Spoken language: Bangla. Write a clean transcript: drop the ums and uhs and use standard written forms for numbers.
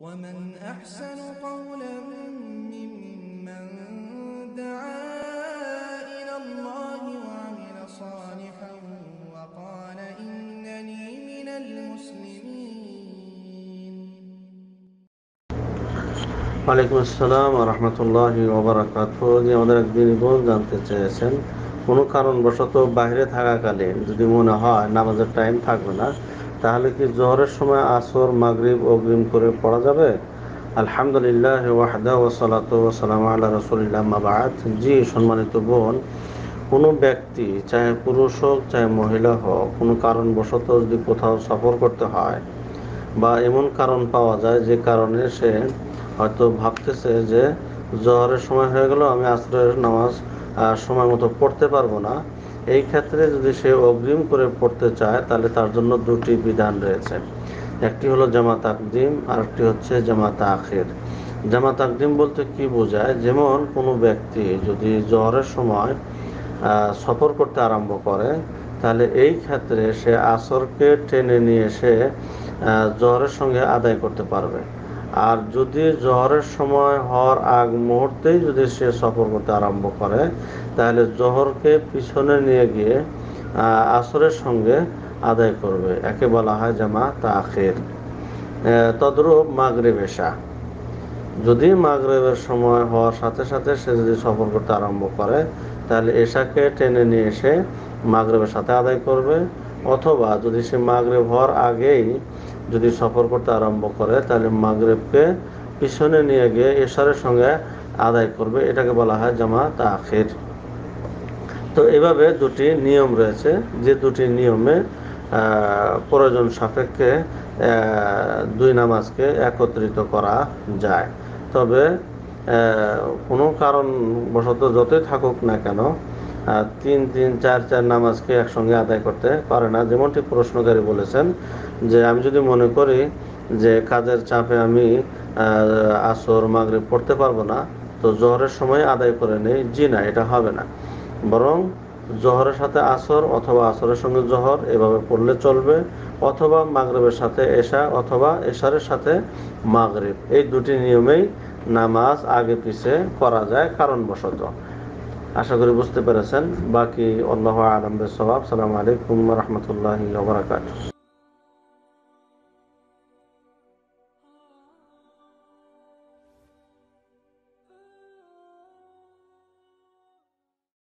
ومن أحسن قولا ممن دعا إلى الله وعمل صالحا وقال إنني من المسلمين. ওয়ালাইকুম আসসালাম ওয়া রাহমাতুল্লাহি ওয়া বারাকাতুহু। আমাদের একদিন বোন জানতে চেয়েছেন, কোনো কারণবশত বাইরে থাকাকালীন যদি মনে হয় নামাজের টাইম থাকবে না, তাহলে কি জোহরের সময় আসর মাগরিব অগ্রিম করে পড়া যাবে? আলহামদুলিল্লাহ ওয়াহদা ওয়া সালাতু ওয়া সালামু আলা রাসূলিল্লাহ আম্মা বা'দ। জি সম্মানিত বোন, কোনো ব্যক্তি চাহে পুরুষ হোক চাহে মহিলা হোক, কোনো কারণবশত যদি কোথাও সফর করতে হয় বা এমন কারণ পাওয়া যায় যে কারণে সে হয়তো ভাবতেছে যে জোহরের সময় হয়ে গেল, আমি আসরের নামাজ সময় মতো পড়তে পারবো না, এই ক্ষেত্রে যদি সে অগ্রিম করে পড়তে চায় তাহলে তার জন্য দুটি বিধান রয়েছে। একটি হলো জামা তাকদিম, আরেকটি হচ্ছে জামা তাখির। জামা তাকদিম বলতে কি বোঝায়, যেমন কোনো ব্যক্তি যদি জোহরের সময় সফর করতে আরম্ভ করে, তাহলে এই ক্ষেত্রে সে আসরকে টেনে নিয়ে এসে জোহরের সঙ্গে আদায় করতে পারবে। আর যদি জোহরের সময় হওয়ার আগ মুহূর্তেই যদি সে সফর করতে আরম্ভ করে, তাহলে জোহরকে পিছনে নিয়ে গিয়ে আসরের সঙ্গে আদায় করবে। একে বলা হয় জামা তাখির। তদ্রূপ মাগরিব এশা, যদি মাগরিবের সময় হওয়ার সাথে সাথে সে যদি সফর করতে আরম্ভ করে, তাহলে এশাকে টেনে নিয়ে এসে মাগরিবের সাথে আদায় করবে। অথবা যদি সে মাগরিব হওয়ার আগেই যদি সফর করতে আরম্ভ করে, তাহলে মাগরিবকে পিছনে নিয়ে গিয়ে এশারের সঙ্গে আদায় করবে। এটাকে বলা হয় জামা তাখির। তো এভাবে দুটি নিয়ম রয়েছে, যে দুটি নিয়মে প্রয়োজন সাপেক্ষে দুই নামাজকে একত্রিত করা যায়। তবে কোনো কারণবশত যতই থাকুক না কেন, 3-3, 4-4 নামাজকে একসঙ্গে আদায় করতে পারে না। যেমনটি প্রশ্নকারী বলেছেন যে আমি যদি মনে করি যে কাজের চাপে আমি আসর মাগরিব পড়তে পারবো না, তো জোহরের সময় আদায় করে নেই। জি না, এটা হবে না। বরং জোহরের সাথে আসর অথবা আসরের সঙ্গে জোহর এভাবে পড়লে চলবে, অথবা মাগরিবের সাথে এশা অথবা এশারের সাথে মাগরিব, এই দুটি নিয়মেই নামাজ আগে পিছে করা যায় কারণবশত। আশা করি বুঝতে পেরেছেন। বাকি আল্লাহু আ'লাম বিস-সাওয়াব। আসসালামু আলাইকুম ওয়া রাহমাতুল্লাহি ওয়া বারাকাতুহু।